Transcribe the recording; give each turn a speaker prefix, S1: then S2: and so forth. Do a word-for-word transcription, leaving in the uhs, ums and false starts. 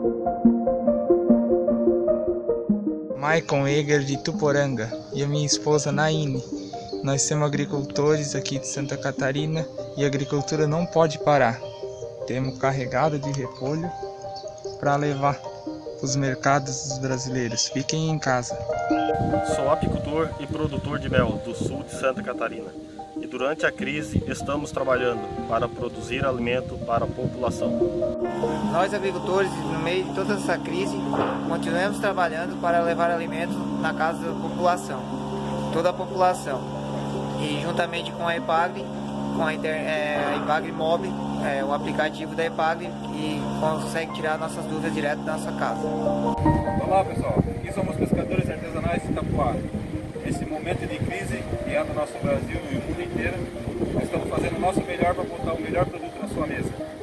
S1: Maicon Eger de Ituporanga e a minha esposa Naine. Nós somos agricultores aqui de Santa Catarina e a agricultura não pode parar. Temos carregado de repolho para levar para os mercados dos brasileiros. Fiquem em casa.
S2: Sou apicultor e produtor de mel do sul de Santa Catarina e durante a crise estamos trabalhando para produzir alimento para a população.
S3: Nós agricultores, no meio de toda essa crise, continuamos trabalhando para levar alimentos na casa da população, toda a população. E juntamente com a EPAGRE, com a, Inter, é, a EPAGRE Mob, é, o aplicativo da EPAGRE, que consegue tirar nossas dúvidas direto da nossa casa.
S4: Olá pessoal, aqui somos pescadores artesanais de Itapuá. Nesse momento de crise que há no nosso Brasil e o mundo inteiro, nós estamos fazendo o nosso melhor para botar o melhor produto na sua mesa.